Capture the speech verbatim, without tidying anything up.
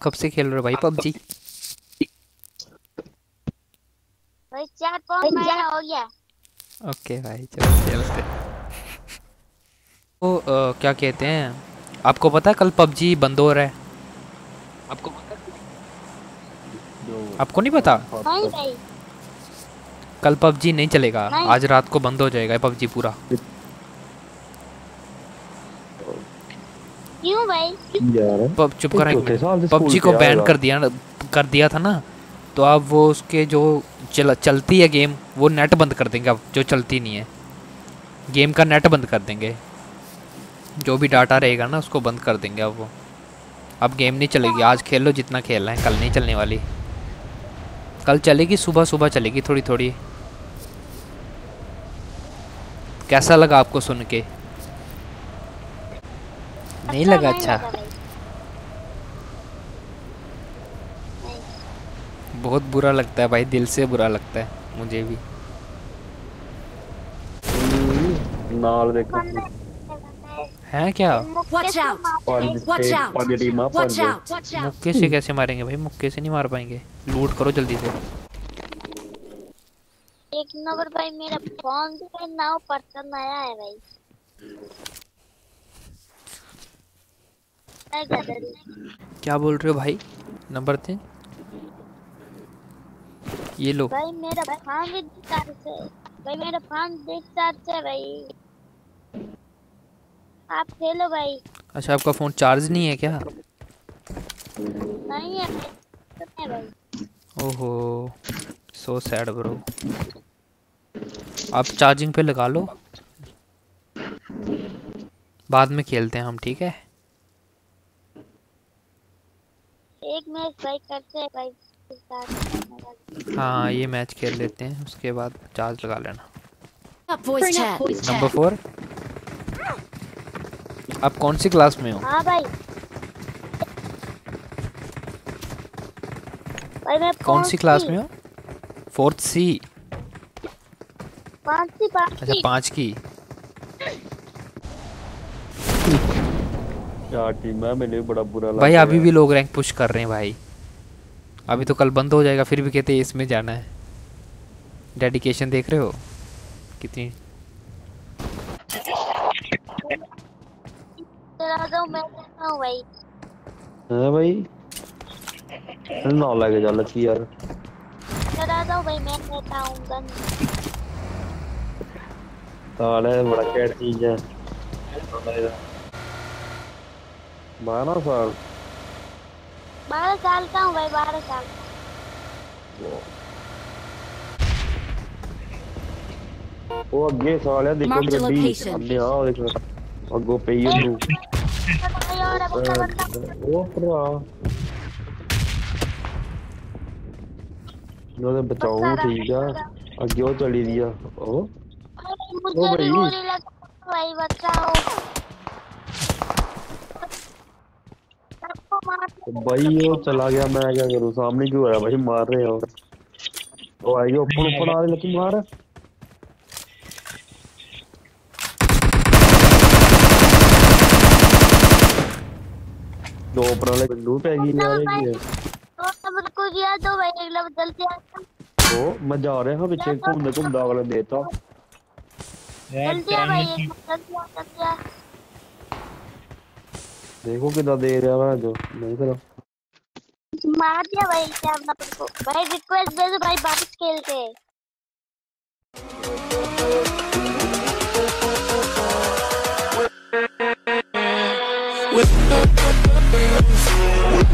कब से खेल रहे हो भाई पबजी? भाई चार पाँच महीना हो गया। ओके भाई चलो खेलते। तो अ, क्या कहते हैं, आपको पता है कल पबजी बंद हो रहा है? आपको पता है? जो आपको नहीं पता? नहीं भाई कल पबजी नहीं चलेगा, नहीं आज रात को बंद हो जाएगा पबजी पूरा। क्यों भाई? यार पब चुप कर एक चौथे साल मिनट। से स्कूल पबजी को पे बैन आएगा। कर दिया ना, कर दिया था ना, तो अब वो उसके जो चल चलती है गेम वो नेट बंद कर देंगे। अब जो चलती नहीं है गेम का नेट बंद कर देंगे, जो भी डाटा रहेगा ना उसको बंद कर देंगे। अब वो अब गेम नहीं चलेगी। आज खेल लो जितना खेलना है, कल नहीं चलने वाली। कल चलेगी, सुबह सुबह चलेगी थोड़ी थोड़ी। कैसा लगा आपको सुन के? नहीं अच्छा लगा? नहीं अच्छा, लगा भाई। नहीं बहुत बुरा लगता है भाई, दिल से बुरा लगता है मुझे भी। नाल देखो बंदे है क्या? Watch out! पांच Watch out! पांच टीमां Watch पांच। out! Watch out! मुक्के से कैसे मारेंगे भाई? मुक्के से नहीं मार पाएंगे। लूट करो जल्दी से। एक नंबर भाई मेरा फोन पे नाव पसंद आया है भाई। क्या कर रहे हो? क्या बोल रहे हो भाई? नंबर थे ये लो। भाई मेरा फोन डिस्चार्ज है। भाई मेरा फोन डिस्चार्ज है भाई। आप खेलो भाई। अच्छा, आपका फ़ोन चार्ज नहीं है क्या? नहीं है नहीं है भाई। ओहो, सो सैड ब्रो। आप चार्जिंग पे लगा लो, बाद में खेलते हैं हम, ठीक है? एक मैच भाई करते हैं भाई। हाँ, ये मैच खेल लेते हैं, उसके बाद चार्ज लगा लेना। Up voice chat. Number four, आप कौन सी क्लास में हो? हाँ भाई भाई मैं कौन सी क्लास में हो? Fourth C? पाँच सी पाँच अच्छा, सी। पाँच की। चार टीमां मेरे लिए बड़ा बुरा लगा। भाई अभी भी लोग रैंक पुश कर रहे हैं भाई। अभी तो कल बंद हो जाएगा, फिर भी कहते हैं इसमें जाना है। डेडिकेशन देख रहे हो कितनी? चला जाओ मैं कहता हूँ भाई। है भाई ना लगे जा लकी यार। चला जाओ भाई मैं कहता हूँ गन। साले बड़ा कैट चीज है। बारह साल बारह साल का हूँ भाई बारह साल। वो अगे साले देखो Mark the गड्डी location. अगे आओ देखो अगो पई उनु भाई और बंदा बंदा ओ भरा नो बचाओ ठीक है अगे वो चली दिया ओ मुझे भाई। भी गोली लगा भाई बचाओ। सबको मार भाई वो चला गया मैं क्या करूं सामने क्यों आया भाई मार रहे हो वो आई ओपन ओपन आ रहे लेकिन मार दो ऊपर वाले बंदूक पैगी यार ये तो बिल्कुल दिया दो भाई एक लब जल्दी आ ओ मैं जा रहा हूं पीछे घूमने घूमदा वाला देता जल्दी आ भाई एक जल्दी आ जल्दी आ। देखो कितना दे रहा है जो नहीं करो मार दिया भाई क्या अपना को भाई रिक्वेस्ट दे दो भाई वापस खेल के।